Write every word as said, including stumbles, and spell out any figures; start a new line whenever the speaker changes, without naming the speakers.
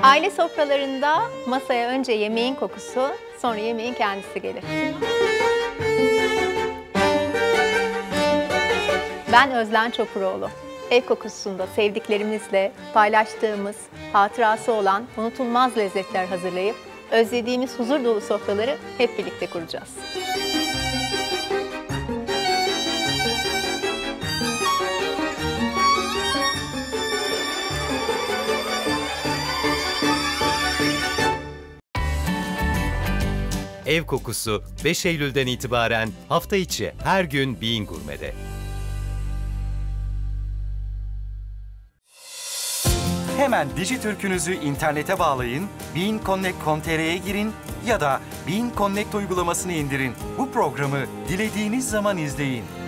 Aile sofralarında masaya önce yemeğin kokusu, sonra yemeğin kendisi gelir. Ben Özlen Çopuroğlu. Ev kokusunda sevdiklerimizle paylaştığımız, hatırası olan unutulmaz lezzetler hazırlayıp özlediğimiz huzur dolu sofraları hep birlikte kuracağız.
Ev kokusu beş Eylül'den itibaren hafta içi her gün Bean Gourmet'de.
Hemen Dijitürk'ünüzü internete bağlayın, bean connect nokta com nokta tr'ye girin ya da Bean Connect uygulamasını indirin. Bu programı dilediğiniz zaman izleyin.